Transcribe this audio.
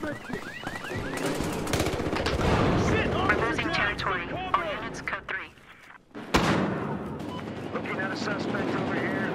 We're losing territory. All units code 3. Looking at a suspect over here.